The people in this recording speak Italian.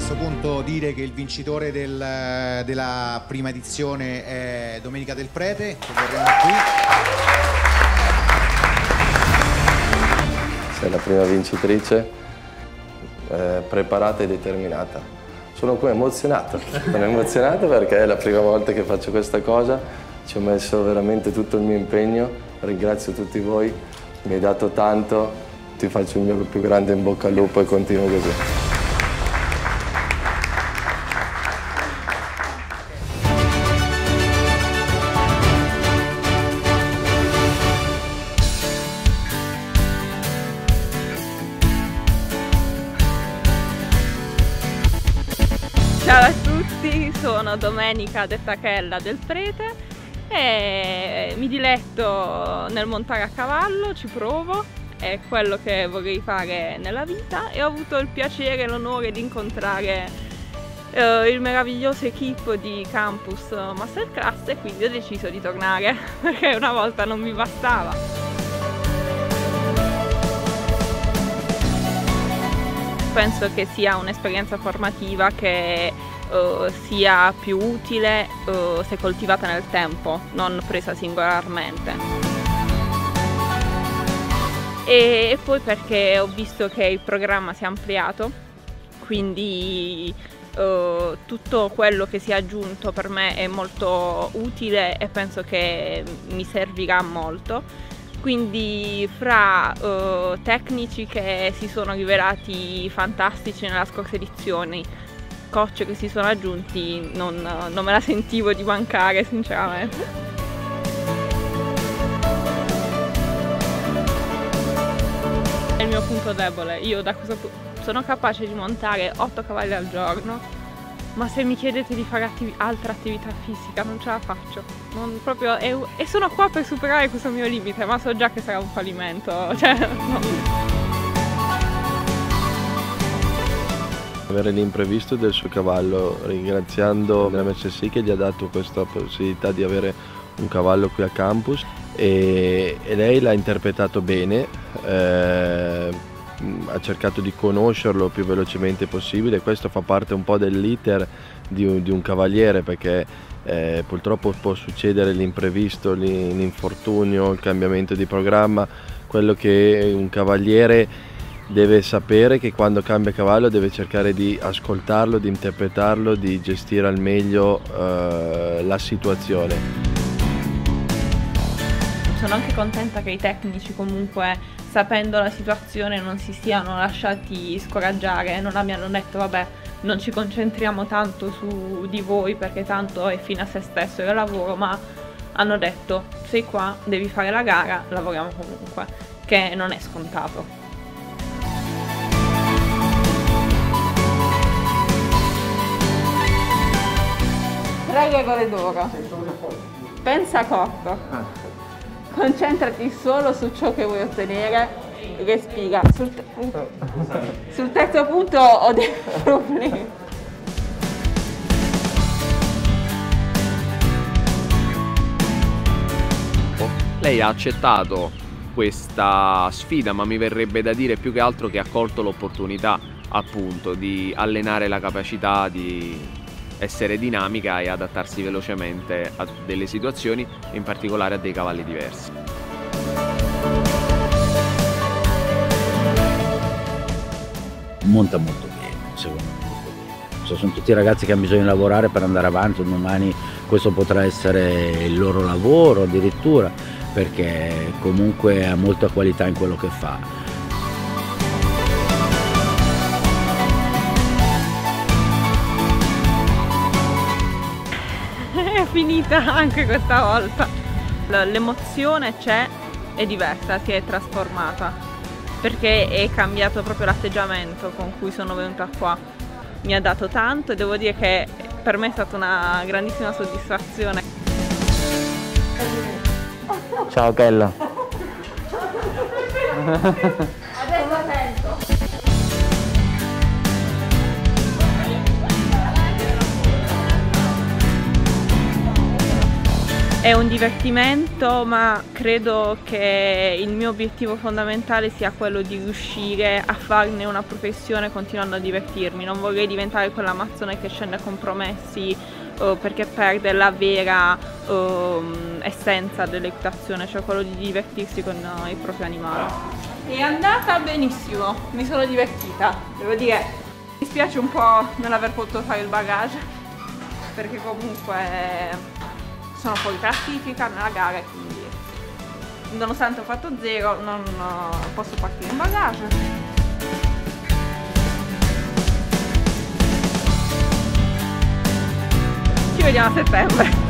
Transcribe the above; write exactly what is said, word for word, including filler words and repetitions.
questo punto dire che il vincitore del, della prima edizione è Domenica Del Prete, che vorremmo qui. Sei la prima vincitrice, eh, preparata e determinata. Sono qua emozionato, sono emozionato perché è la prima volta che faccio questa cosa, ci ho messo veramente tutto il mio impegno, ringrazio tutti voi, mi hai dato tanto, ti faccio il mio più grande in bocca al lupo e continuo così. Ciao a tutti, sono Domenica detta Chella Del Prete e mi diletto nel montare a cavallo, ci provo, è quello che vorrei fare nella vita e ho avuto il piacere e l'onore di incontrare eh, il meraviglioso equipe di Campus Masterclass e quindi ho deciso di tornare perché una volta non mi bastava. Penso che sia un'esperienza formativa che uh, sia più utile uh, se coltivata nel tempo, non presa singolarmente. E, e poi perché ho visto che il programma si è ampliato, quindi uh, tutto quello che si è aggiunto per me è molto utile e penso che mi servirà molto. Quindi fra uh, tecnici che si sono rivelati fantastici nella scorsa edizione, coach che si sono aggiunti, non, non me la sentivo di mancare sinceramente. È il mio punto debole, io da questo punto sono capace di montare otto cavalli al giorno, ma se mi chiedete di fare attiv- altra attività fisica non ce la faccio. Non proprio, è, e sono qua per superare questo mio limite, ma so già che sarà un fallimento. Cioè, no. Avere l'imprevisto del suo cavallo, ringraziando l'M S C che gli ha dato questa possibilità di avere un cavallo qui a Campus e, e lei l'ha interpretato bene. Eh, ha cercato di conoscerlo il più velocemente possibile, questo fa parte un po' dell'iter di un, di un cavaliere perché eh, purtroppo può succedere l'imprevisto, l'infortunio, il cambiamento di programma. Quello che un cavaliere deve sapere che quando cambia cavallo deve cercare di ascoltarlo, di interpretarlo, di gestire al meglio eh, la situazione. Sono anche contenta che i tecnici comunque, sapendo la situazione, non si siano lasciati scoraggiare, non abbiano detto vabbè non ci concentriamo tanto su di voi perché tanto è fine a se stesso il lavoro, ma hanno detto sei qua, devi fare la gara, lavoriamo comunque, che non è scontato. Tre regole d'oro. Pensa corto. Concentrati solo su ciò che vuoi ottenere, respira. Sul, te sul terzo punto ho dei problemi. Lei ha accettato questa sfida, ma mi verrebbe da dire più che altro che ha colto l'opportunità appunto di allenare la capacità di essere dinamica e adattarsi velocemente a delle situazioni, in particolare a dei cavalli diversi. Monta molto bene, secondo me molto bene. Cioè, sono tutti ragazzi che hanno bisogno di lavorare per andare avanti, domani questo potrà essere il loro lavoro addirittura, perché comunque ha molta qualità in quello che fa. È finita anche questa volta. L'emozione c'è, è diversa, si è trasformata perché è cambiato proprio l'atteggiamento con cui sono venuta qua. Mi ha dato tanto e devo dire che per me è stata una grandissima soddisfazione. Ciao Chella. Adesso attento. è un divertimento, ma credo che il mio obiettivo fondamentale sia quello di riuscire a farne una professione continuando a divertirmi. Non vorrei diventare quell'amazzone che scende a compromessi uh, perché perde la vera uh, essenza dell'equitazione, cioè quello di divertirsi con uh, il proprio animale. È andata benissimo, mi sono divertita, devo dire. Mi spiace un po' non aver potuto fare il bagaglio, perché comunque sono fuori classifica nella gara, quindi nonostante ho fatto zero non posso partire in bagaglio. Ci vediamo a settembre.